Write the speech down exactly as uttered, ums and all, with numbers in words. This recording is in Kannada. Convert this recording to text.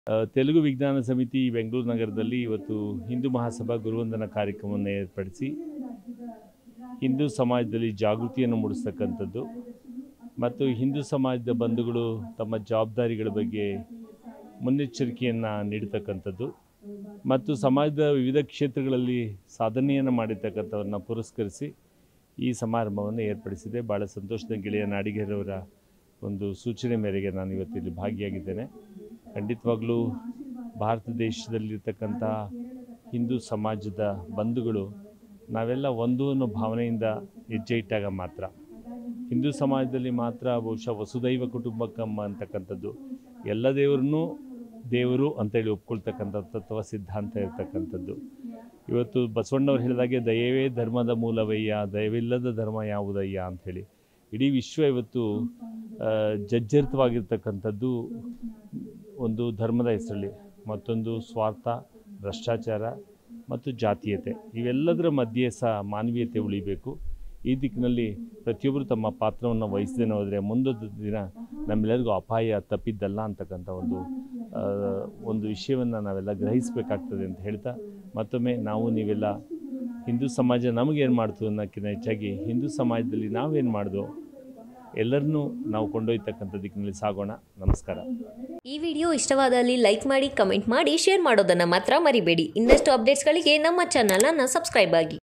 ತೆಲುಗು ವಿಜ್ಞಾನ ಸಮಿತಿ ಬೆಂಗಳೂರು ನಗರದಲ್ಲಿ ಇವತ್ತು ಹಿಂದೂ ಮಹಾಸಭಾ ಗುರುವಂದನಾ ಕಾರ್ಯಕ್ರಮವನ್ನು ಏರ್ಪಡಿಸಿ ಹಿಂದೂ ಸಮಾಜದಲ್ಲಿ ಜಾಗೃತಿಯನ್ನು ಮೂಡಿಸ್ತಕ್ಕಂಥದ್ದು ಮತ್ತು ಹಿಂದೂ ಸಮಾಜದ ಬಂಧುಗಳು ತಮ್ಮ ಜವಾಬ್ದಾರಿಗಳ ಬಗ್ಗೆ ಮುನ್ನೆಚ್ಚರಿಕೆಯನ್ನು ನೀಡತಕ್ಕಂಥದ್ದು ಮತ್ತು ಸಮಾಜದ ವಿವಿಧ ಕ್ಷೇತ್ರಗಳಲ್ಲಿ ಸಾಧನೆಯನ್ನು ಮಾಡಿರ್ತಕ್ಕಂಥವ್ರನ್ನ ಪುರಸ್ಕರಿಸಿ ಈ ಸಮಾರಂಭವನ್ನು ಏರ್ಪಡಿಸಿದೆ. ಭಾಳ ಸಂತೋಷದ ಗೆಳೆಯ ನಾಡಿಗೇರವರ ಒಂದು ಸೂಚನೆ ಮೇರೆಗೆ ನಾನು ಇವತ್ತಿಲ್ಲಿ ಭಾಗಿಯಾಗಿದ್ದೇನೆ. ಖಂಡಿತವಾಗ್ಲೂ ಭಾರತ ದೇಶದಲ್ಲಿರ್ತಕ್ಕಂಥ ಹಿಂದೂ ಸಮಾಜದ ಬಂಧುಗಳು ನಾವೆಲ್ಲ ಒಂದು ಅನ್ನೋ ಭಾವನೆಯಿಂದ ಹೆಜ್ಜೆ ಇಟ್ಟಾಗ ಮಾತ್ರ ಹಿಂದೂ ಸಮಾಜದಲ್ಲಿ ಮಾತ್ರ ಬಹುಶಃ ವಸುದೈವ ಕುಟುಂಬಕಂ ಅಂತಕ್ಕಂಥದ್ದು ಎಲ್ಲ ದೇವರನ್ನೂ ದೇವರು ಅಂತೇಳಿ ಒಪ್ಕೊಳ್ತಕ್ಕಂಥ ತತ್ವ ಸಿದ್ಧಾಂತ ಇರ್ತಕ್ಕಂಥದ್ದು. ಇವತ್ತು ಬಸವಣ್ಣವ್ರು ಹೇಳಿದಾಗೆ ದಯವೇ ಧರ್ಮದ ಮೂಲವಯ್ಯ, ದಯವಿಲ್ಲದ ಧರ್ಮ ಯಾವುದಯ್ಯ ಅಂಥೇಳಿ ಇಡೀ ವಿಶ್ವ ಇವತ್ತು ಜರ್ಜರಿತವಾಗಿರ್ತಕ್ಕಂಥದ್ದು ಒಂದು ಧರ್ಮದ ಹೆಸರಲ್ಲಿ, ಮತ್ತೊಂದು ಸ್ವಾರ್ಥ, ಭ್ರಷ್ಟಾಚಾರ ಮತ್ತು ಜಾತೀಯತೆ, ಇವೆಲ್ಲದರ ಮಧ್ಯೆ ಸಹ ಮಾನವೀಯತೆ ಉಳಿಬೇಕು. ಈ ದಿಕ್ಕಿನಲ್ಲಿ ಪ್ರತಿಯೊಬ್ಬರು ತಮ್ಮ ಪಾತ್ರವನ್ನು ವಹಿಸದೇನೆ ಹೋದರೆ ಮುಂದೊಂದು ದಿನ ನಮ್ಮೆಲ್ಲರಿಗೂ ಅಪಾಯ ತಪ್ಪಿದ್ದಲ್ಲ ಅಂತಕ್ಕಂಥ ಒಂದು ಒಂದು ವಿಷಯವನ್ನು ನಾವೆಲ್ಲ ಗ್ರಹಿಸಬೇಕಾಗ್ತದೆ ಅಂತ ಹೇಳ್ತಾ, ಮತ್ತೊಮ್ಮೆ ನಾವು ನೀವೆಲ್ಲ ಹಿಂದೂ ಸಮಾಜ ನಮಗೇನು ಮಾಡ್ತು ಅನ್ನೋಕ್ಕಿಂತ ಹೆಚ್ಚಾಗಿ ಹಿಂದೂ ಸಮಾಜದಲ್ಲಿ ನಾವೇನು ಮಾಡಿದೋ ಎಲ್ಲರನ್ನೂ ನಾವು ಕೊಂಡೊಯ್ತಕ್ಕಂಥ ದಿಕ್ಕಿನಲ್ಲಿ ಸಾಗೋಣ. ನಮಸ್ಕಾರ. ಈ ವಿಡಿಯೋ ಇಷ್ಟವಾದಲ್ಲಿ ಲೈಕ್ ಮಾಡಿ, ಕಮೆಂಟ್ ಮಾಡಿ, ಶೇರ್ ಮಾಡೋದನ್ನು ಮಾತ್ರ ಮರಿಬೇಡಿ. ಇನ್ನಷ್ಟು ಅಪ್ಡೇಟ್ಸ್ಗಳಿಗೆ ನಮ್ಮ ಚಾನಲನ್ನು ಸಬ್ಸ್ಕ್ರೈಬ್ ಆಗಿ.